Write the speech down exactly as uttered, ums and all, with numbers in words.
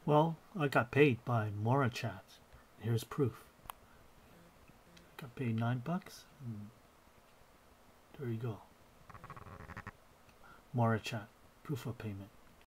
Well, I got paid by Morachat. Here's proof. Got paid nine bucks. And there you go. Morachat, proof of payment.